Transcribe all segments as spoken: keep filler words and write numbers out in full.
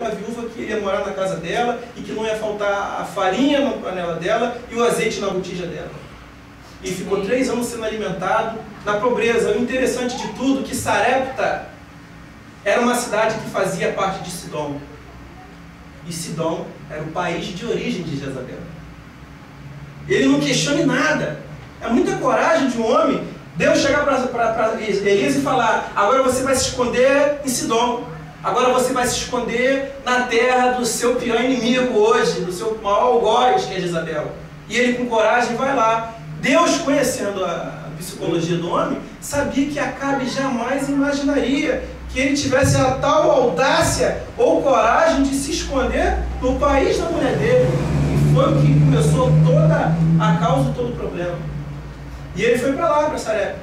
uma viúva que ia morar na casa dela e que não ia faltar a farinha na panela dela e o azeite na botija dela. E ficou três anos sendo alimentado na pobreza. O interessante de tudo é que Sarepta era uma cidade que fazia parte de Sidom. E Sidom era o país de origem de Jezabel. Ele não questiona nada. É muita coragem de um homem, Deus chegar para Elias e falar: agora você vai se esconder em Sidom. Agora você vai se esconder na terra do seu pior inimigo hoje, do seu maior algoz, que é Jezabel. E ele com coragem vai lá. Deus, conhecendo a psicologia do homem, sabia que Acabe jamais imaginaria que ele tivesse a tal audácia ou coragem de se esconder no país da mulher dele. E foi o que começou toda a causa, todo o problema. E ele foi para lá, para Sarepta.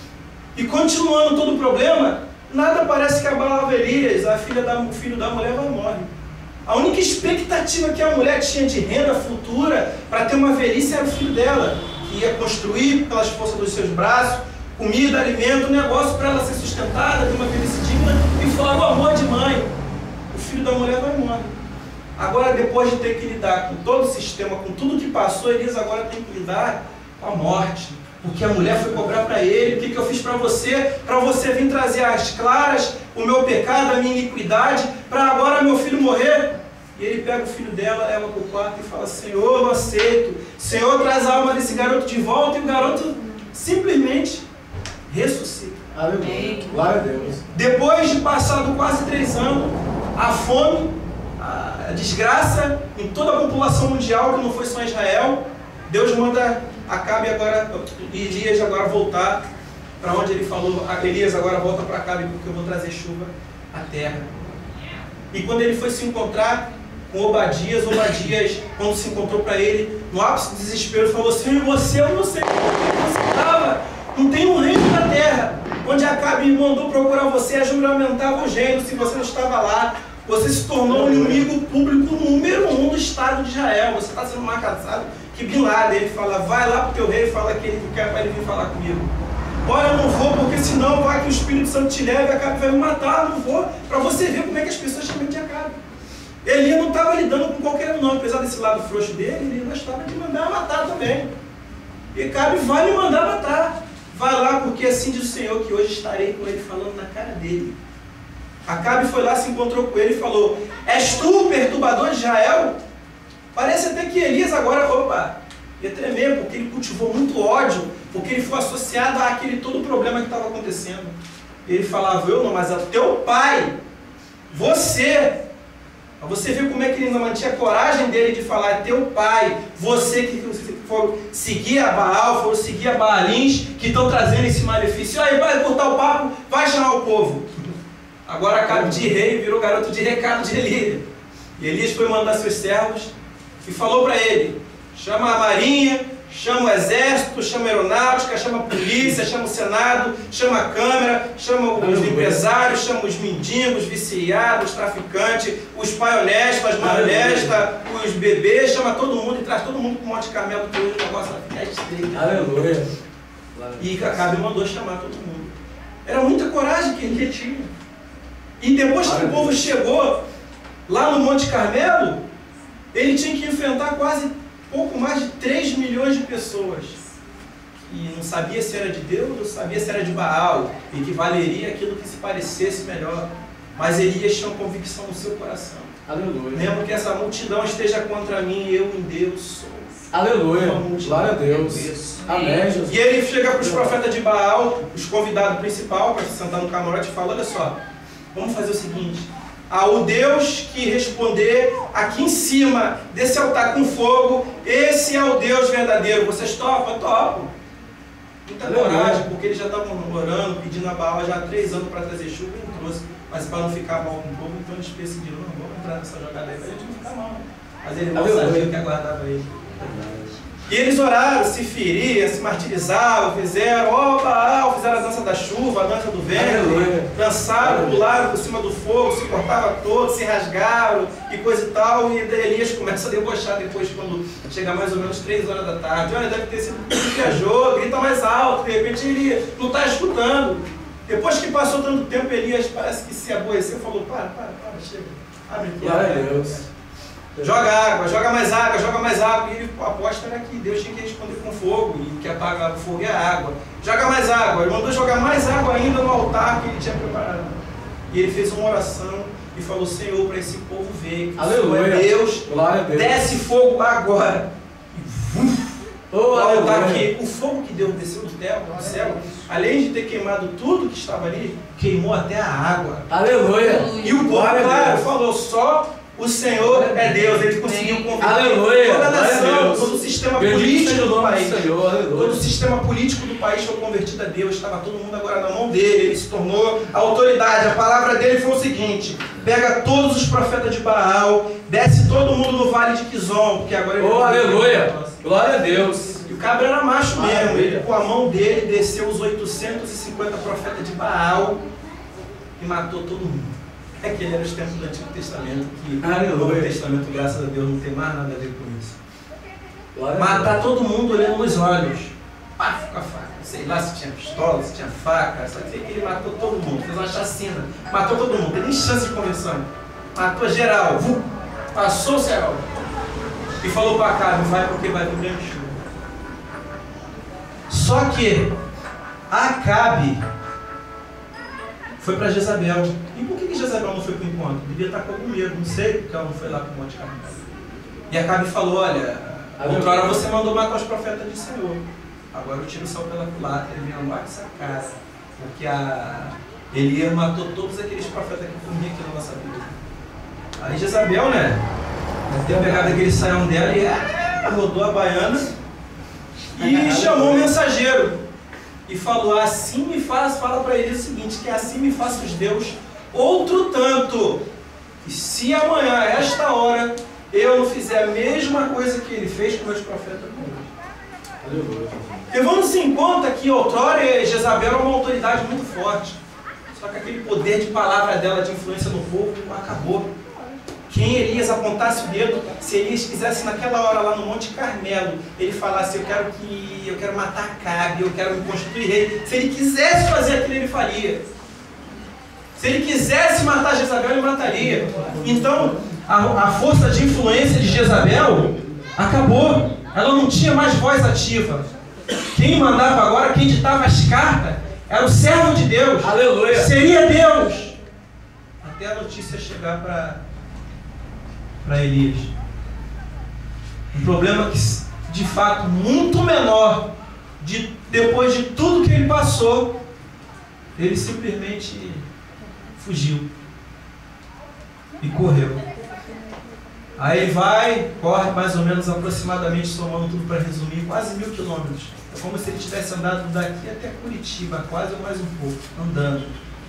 E continuando todo o problema, nada parece que abalava Elias. A filha da, o filho da mulher vai morrer. A única expectativa que a mulher tinha de renda futura para ter uma velhice era o filho dela, que ia construir pelas forças dos seus braços, comida, alimento, um negócio para ela ser sustentada, ter uma velhice digna e falar o amor de mãe. O filho da mulher vai morrer. Agora, depois de ter que lidar com todo o sistema, com tudo que passou, Elias agora tem que lidar com a morte. Porque a mulher foi cobrar para ele: o que, que eu fiz para você? Para você vir trazer às claras o meu pecado, a minha iniquidade, para agora meu filho morrer. E ele pega o filho dela, leva para o quarto e fala: Senhor, eu aceito. Senhor, traz a alma desse garoto de volta. E o garoto simplesmente ressuscita. Aleluia. Glória a Deus. Depois de passado quase três anos, a fome, a desgraça em toda a população mundial, que não foi só Israel, Deus manda Acabe agora, Elias agora voltar para onde ele falou: Elias, agora volta para Acabe, porque eu vou trazer chuva à terra. E quando ele foi se encontrar com Obadias, Obadias, quando se encontrou para ele, no ápice do desespero, falou: Senhor, você, eu não sei onde você estava, não tem um reino na terra, onde Acabe mandou procurar você, a juramentava o reino, se você não estava lá. Você se tornou o inimigo público número um do Estado de Israel. Você está sendo mais cansado que Bin Laden. Ele fala: vai lá para o teu rei e fala que ele quer para ele vir falar comigo. Olha, eu não vou, porque senão vai que o Espírito Santo te leva e Acabe vai me matar. Eu não vou, para você ver como é que as pessoas chamam de Acabe. Elias não estava lidando com qualquer um, não. Apesar desse lado frouxo dele, ele gostava de mandar matar também. E Acabe vai me mandar matar. Vai lá, porque assim diz o Senhor, que hoje estarei com ele falando na cara dele. Acabe foi lá, se encontrou com ele e falou: és tu o perturbador de Israel? Parece até que Elias agora, opa, ia tremer, porque ele cultivou muito ódio, porque ele foi associado àquele todo o problema que estava acontecendo. Ele falava: eu não, mas é o teu pai, você. Você viu como é que ele não mantinha a coragem dele de falar: é teu pai, você que for seguir a Baal, for seguir a Baalins, que estão trazendo esse malefício. Aí vai cortar o papo, vai chamar o povo. Agora Acabe de rei virou garoto de recado de Elias. E Elias foi mandar seus servos e falou para ele: chama a marinha, chama o exército, chama a aeronáutica, chama a polícia, chama o senado, chama a câmara, chama os empresários, chama os mendigos, viciados, traficantes, os pai honestos, as mães honestas, os bebês, chama todo mundo e traz todo mundo para o Monte Carmelo, que hoje o negócio vai ficar estreito. Aleluia. E Acabe mandou chamar todo mundo. Era muita coragem que ele tinha. E depois que o povo chegou lá no Monte Carmelo, ele tinha que enfrentar quase pouco mais de três milhões de pessoas. E não sabia se era de Deus, não sabia se era de Baal, e que valeria aquilo que se parecesse melhor. Mas Elias tinha uma convicção no seu coração. Aleluia. Mesmo que essa multidão esteja contra mim, eu em Deus sou. Aleluia. Glória a Deus. Amém, Jesus. E ele chega para os profetas de Baal, os convidados principais, para se sentar no camarote e fala: olha só, vamos fazer o seguinte: ao Deus que responder aqui em cima desse altar com fogo, esse é o Deus verdadeiro. Vocês topam? Topam. Muita coragem, porque eles já estavam orando, pedindo a Baal já há três anos para trazer chuva e não trouxe. Mas para não ficar mal com o povo, então eles decidiram: não, vamos entrar nessa jogada aí para a gente não ficar mal. Mas ele não sabia o que aguardava ele. E eles oraram, se feriam, se martirizavam, fizeram, ó Baal, fizeram a dança da chuva, a dança do vento, dançaram, pularam por cima do fogo, se cortavam todos, se rasgaram e coisa e tal. E Elias começa a debochar depois, quando chega mais ou menos três horas da tarde. Olha, deve ter sido que viajou, grita mais alto, de repente ele não está escutando. Depois que passou tanto tempo, Elias parece que se aborreceu e falou: para, para, para, chega. Abre tua Glória a boca. Deus. Joga água, joga mais água, joga mais água. E ele, a aposta era que Deus tinha que responder com fogo, e que apaga o fogo e a água. Joga mais água. Ele mandou jogar mais água ainda no altar que ele tinha preparado. E ele fez uma oração e falou: Senhor, para esse povo ver que Aleluia. o Senhor é Deus, Glória a Deus. desce fogo agora. E vum, Oh, o altar aleluia. que o fogo que Deus desceu do céu, do céu, além de ter queimado tudo que estava ali, queimou até a água. Aleluia. E o povo, Glória a claro, Deus. falou: só o Senhor é Deus. Ele conseguiu converter Aleluia. toda a Glória a nação, Deus. todo o sistema Bendito político seja o do nome país. do Senhor. Todo o Aleluia. sistema político do país foi convertido a Deus. Estava todo mundo agora na mão dele. Ele se tornou a autoridade. A palavra dele foi o seguinte: pega todos os profetas de Baal, desce todo mundo no vale de Quizon, porque agora ele Oh, aleluia. Glória a Deus. E o cabra era macho mesmo. Maravilha. Ele, com a mão dele, desceu os oitocentos e cinquenta profetas de Baal e matou todo mundo. É que ele era os tempos do Antigo Testamento, que Aleluia. o Novo Testamento, graças a Deus, não tem mais nada a ver com isso. Glória a Matar todo mundo olhando nos olhos. Pá, com a faca. Sei lá se tinha pistola, se tinha faca, só sei que ele matou todo mundo, fez uma chacina. Matou todo mundo, não tem nem chance de conversão. Matou geral, vum, passou o céu. E falou para Acabe: vai porque vai vir grande chuva. Só que Acabe foi para Jezabel. E por que que Jezabel não foi para o encontro? Devia estar com algum medo, não sei porque ela não foi lá para o Monte Carmelo. E Acabe falou: olha, outrora você mandou matar os profetas do Senhor. Agora eu tiro o céu pela culatra, ele vem lá dessa casa. Porque a Elias matou todos aqueles profetas que comiam aqui na nossa vida. Aí Jezabel, né? Deve ter pegado aquele saião dela e ah, rodou a baiana e chamou o mensageiro. E falou: assim me faz, fala para ele o seguinte, que assim me faça os Deus outro tanto, que se amanhã, a esta hora, eu não fizer a mesma coisa que ele fez com meus profetas com eles. Aleluia. Levando-se em conta que outrora Jezabel era uma autoridade muito forte. Só que aquele poder de palavra dela, de influência no povo, acabou. Quem Elias apontasse o dedo, se Elias quisesse naquela hora lá no Monte Carmelo, ele falasse: eu quero que eu quero matar Acabe, eu quero me constituir rei. Se ele quisesse fazer aquilo, ele faria. Se ele quisesse matar Jezabel, ele mataria. Então, a, a força de influência de Jezabel acabou. Ela não tinha mais voz ativa. Quem mandava agora, quem ditava as cartas, era o servo de Deus. Aleluia. Seria Deus. Até a notícia chegar para para Elias. Um problema que, de fato, muito menor, de, depois de tudo que ele passou, ele simplesmente fugiu e correu. Aí ele vai, corre mais ou menos aproximadamente, somando tudo para resumir, quase mil quilômetros. É como se ele tivesse andado daqui até Curitiba, quase ou mais um pouco, andando.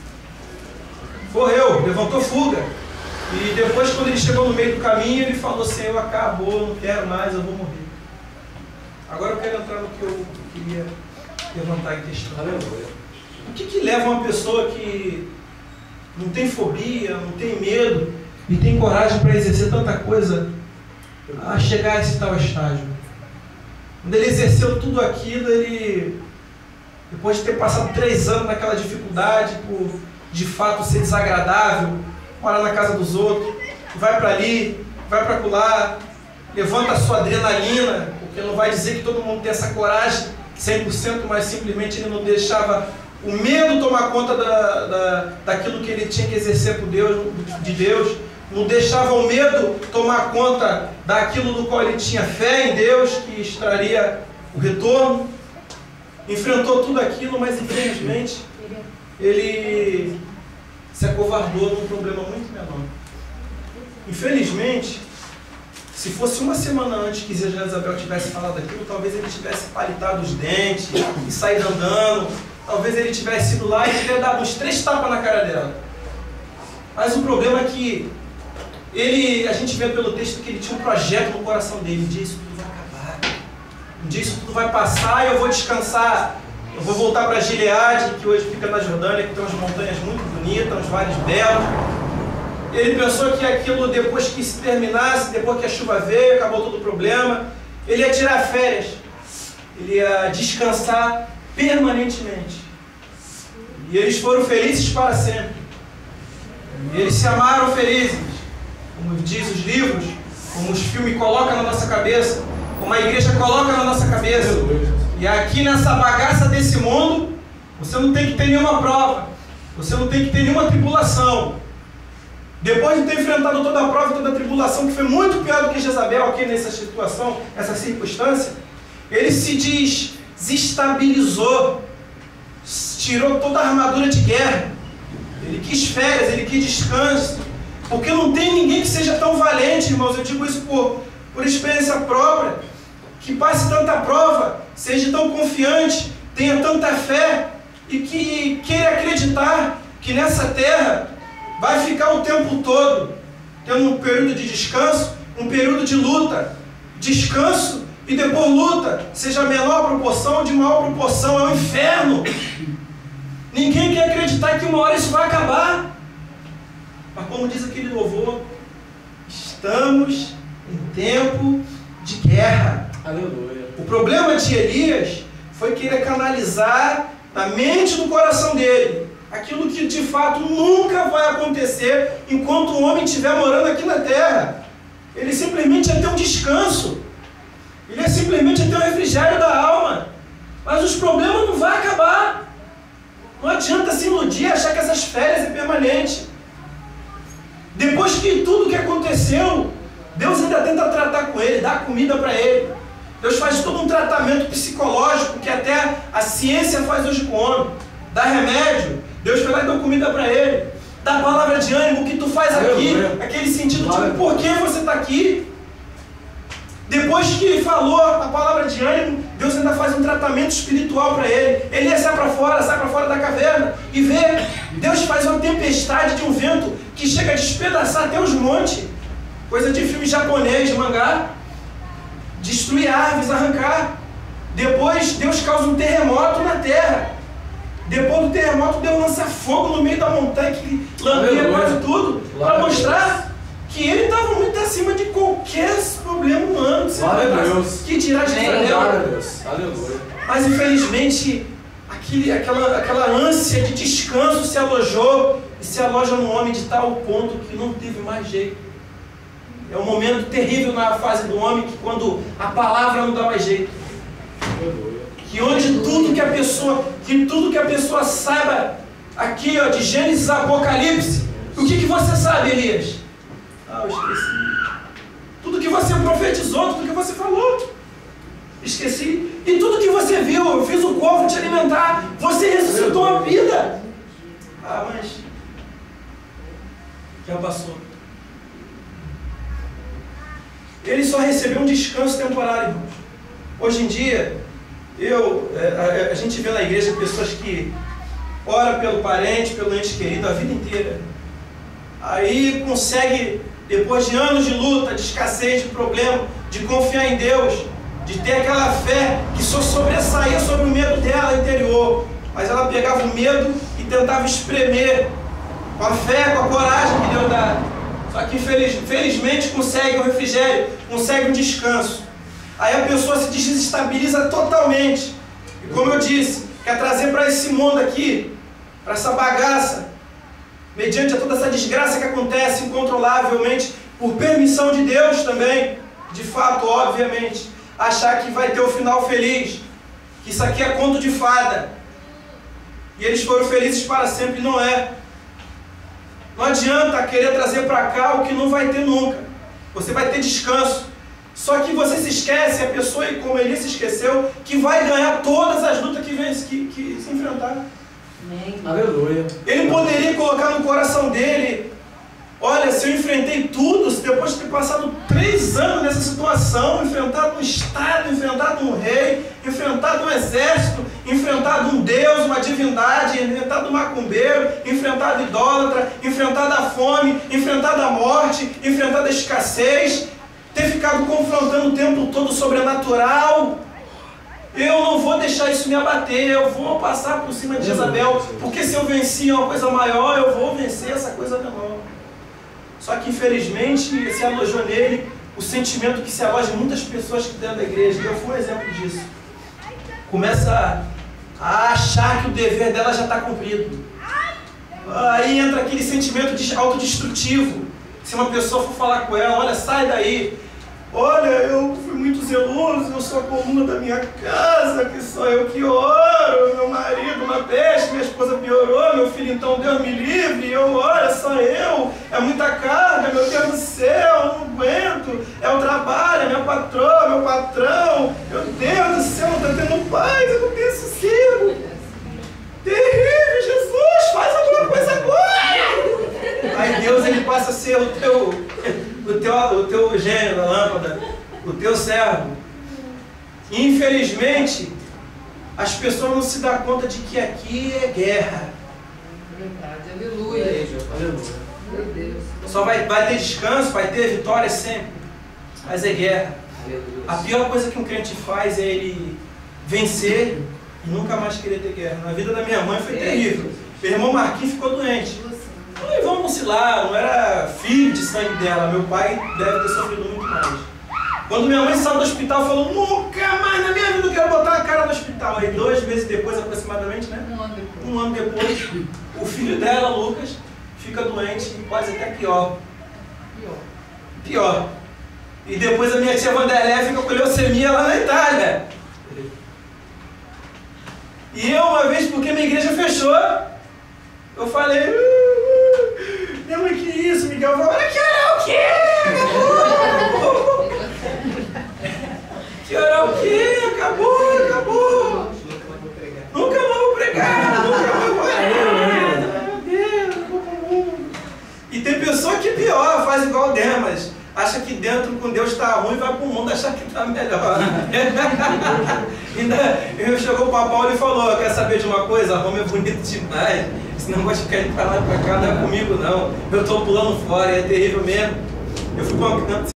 Correu, levantou fuga. E depois, quando ele chegou no meio do caminho, ele falou: Senhor, acabou, não quero mais, eu vou morrer. Agora eu quero entrar no que eu queria levantar em questão. O que que leva uma pessoa que não tem fobia, não tem medo e tem coragem para exercer tanta coisa a chegar a esse tal estágio? Quando ele exerceu tudo aquilo, ele, depois de ter passado três anos naquela dificuldade, por de fato ser desagradável, morar na casa dos outros, vai para ali, vai para acolá, levanta a sua adrenalina, porque não vai dizer que todo mundo tem essa coragem cem por cento, mas simplesmente ele não deixava o medo tomar conta da, da, daquilo que ele tinha que exercer por Deus, de Deus, não deixava o medo tomar conta daquilo do qual ele tinha fé em Deus, que extraria o retorno. Enfrentou tudo aquilo, mas infelizmente ele se acovardou num problema muito menor. Infelizmente, se fosse uma semana antes que Jezabel tivesse falado aquilo, talvez ele tivesse palitado os dentes e saído andando, talvez ele tivesse ido lá e teria dado uns três tapas na cara dela. Mas o problema é que ele, a gente vê pelo texto que ele tinha um projeto no coração dele: um dia isso tudo vai acabar, um dia isso tudo vai passar e eu vou descansar. Eu vou voltar para Gileade, que hoje fica na Jordânia, que tem umas montanhas muito bonitas, uns vales belos. Ele pensou que aquilo, depois que se terminasse, depois que a chuva veio, acabou todo o problema, ele ia tirar férias, ele ia descansar permanentemente. E eles foram felizes para sempre. E eles se amaram felizes. como diz os livros, como os filmes colocam na nossa cabeça, como a igreja coloca na nossa cabeça. E aqui nessa bagaça desse mundo, você não tem que ter nenhuma prova, você não tem que ter nenhuma tribulação. Depois de ter enfrentado toda a prova e toda a tribulação, que foi muito pior do que Jezabel aqui nessa situação, nessa circunstância, ele se desestabilizou, tirou toda a armadura de guerra, ele quis férias, ele quis descanso, porque não tem ninguém que seja tão valente, irmãos, eu digo isso por, por experiência própria, que passe tanta prova, seja tão confiante, tenha tanta fé, e que queira acreditar que nessa terra vai ficar o tempo todo tendo um período de descanso, um período de luta, descanso e depois luta, seja a menor proporção ou de maior proporção, é o inferno. Ninguém quer acreditar que uma hora isso vai acabar. Mas como diz aquele louvor, estamos em tempo de guerra. Aleluia. O problema de Elias foi querer canalizar na mente e no coração dele aquilo que de fato nunca vai acontecer enquanto o homem estiver morando aqui na terra. Ele simplesmente ia ter um descanso, ele ia simplesmente ter um refrigério da alma, mas os problemas não vão acabar. Não adianta se iludir e achar que essas férias é permanente. Depois que tudo que aconteceu, Deus ainda tenta tratar com ele, dá comida para ele. Deus faz todo um tratamento psicológico que até a ciência faz hoje com o homem. Dá remédio, Deus vai lá e dá comida para ele. Dá palavra de ânimo, o que tu faz aqui, aquele sentido tipo, por que você está aqui? Depois que ele falou a palavra de ânimo, Deus ainda faz um tratamento espiritual para ele. Ele ia sair para fora, sai para fora da caverna e vê. Deus faz uma tempestade de um vento que chega a despedaçar até os montes. Coisa de filme japonês, de mangá. Destruir árvores, arrancar. Depois Deus causa um terremoto na terra. Depois do terremoto Deus lança fogo no meio da montanha que lambeia quase tudo, para mostrar que ele estava muito acima de qualquer problema humano. Glória a Deus. Que dirá de Israel. Aleluia. Mas infelizmente aquele, aquela, aquela ânsia de descanso se alojou e se aloja no homem de tal ponto que não teve mais jeito. É um momento terrível na fase do homem que quando a palavra não dá mais jeito. Que onde tudo que a pessoa, que tudo que a pessoa saiba aqui, ó, de Gênesis a Apocalipse, o que, que você sabe, Elias? Ah, eu esqueci. Tudo que você profetizou, tudo que você falou, esqueci. E tudo que você viu, eu fiz o corvo te alimentar, você ressuscitou a vida. Ah, mas já passou. Ele só recebeu um descanso temporário, irmãos. Hoje em dia, eu, a, a gente vê na igreja pessoas que oram pelo parente, pelo ente querido a vida inteira. Aí consegue, depois de anos de luta, de escassez, de problema, de confiar em Deus, de ter aquela fé que só sobressaía sobre o medo dela interior. Mas ela pegava o medo e tentava espremer com a fé, com a coragem que Deus dá. Só que infeliz, felizmente consegue um refrigério, consegue um descanso. Aí a pessoa se desestabiliza totalmente. E como eu disse, quer trazer para esse mundo aqui, para essa bagaça, mediante a toda essa desgraça que acontece incontrolavelmente, por permissão de Deus também, de fato, obviamente, achar que vai ter o final feliz, que isso aqui é conto de fada, e eles foram felizes para sempre, não é. Não adianta querer trazer para cá o que não vai ter nunca. Você vai ter descanso. Só que você se esquece, a pessoa, como ele se esqueceu, que vai ganhar todas as lutas que, vem, que, que se enfrentar. Amém. Aleluia. Ele poderia colocar no coração dele, olha, se eu enfrentei tudo, se depois de ter passado três anos nessa situação, enfrentado um Estado, enfrentado um rei, enfrentado um exército, enfrentado um Deus, uma divindade, enfrentado um macumbeiro, enfrentado idólatra, enfrentado a fome, enfrentado a morte, enfrentado a escassez, ter ficado confrontando o tempo todo o sobrenatural, eu não vou deixar isso me abater, eu vou passar por cima de Jezabel, porque se eu venci uma coisa maior, eu vou vencer essa coisa menor. Só que infelizmente se alojou nele o sentimento que se aloja em muitas pessoas que dentro da igreja, e eu fui um exemplo disso. Começa a achar que o dever dela já está cumprido. Aí entra aquele sentimento autodestrutivo, Se uma pessoa for falar com ela, olha, sai daí. Olha, eu fui muito zeloso, eu sou a coluna da minha casa, que sou eu que oro, meu marido uma peste, minha esposa piorou, meu filho então Deus me livre, eu, olha, só eu, é muita carga, meu Deus do céu, eu não aguento, é o trabalho, é minha patroa, meu patrão, meu Deus do céu, não estou tendo paz, eu não tenho sossego. Terrível, Jesus, faz alguma coisa agora! Aí Deus, ele passa a ser o teu, o teu, o teu gênio da lâmpada, o teu servo. E, infelizmente, as pessoas não se dão conta de que aqui é guerra. Verdade, aleluia. Aleluia. Meu Deus. Só vai, vai ter descanso, vai ter vitória sempre, mas é guerra. A pior coisa que um crente faz é ele vencer e nunca mais querer ter guerra. Na vida da minha mãe foi terrível. Meu irmão Marquinhos ficou doente. E vamos lá, não era filho de sangue dela, meu pai deve ter sofrido muito mais. Quando minha mãe saiu do hospital, falou, nunca mais na minha vida eu quero botar a cara no hospital. Aí dois meses depois, aproximadamente, né? Um ano depois. Um ano depois, o filho dela, Lucas, fica doente e quase até pior. Pior. Pior. E depois a minha tia Vanderlé fica com leucemia lá na Itália. E eu, uma vez, porque minha igreja fechou, eu falei, uh, uh, minha mãe, que isso? Miguel falou, que orar o quê? Acabou! Que orar o quê? Acabou, acabou! Nunca mais vou pregar, nunca mais vou pregar. Meu Deus, eu vou pro mundo. E tem pessoa que pior, faz igual Demas. Acha que dentro com Deus está ruim e vai para o mundo achar que está melhor. Ainda chegou o Paulo e falou, quer saber de uma coisa? Roma é bonito demais. Esse negócio de ficar indo para lá e para cá não é comigo não. Eu estou pulando fora, é terrível mesmo. Eu fui com uma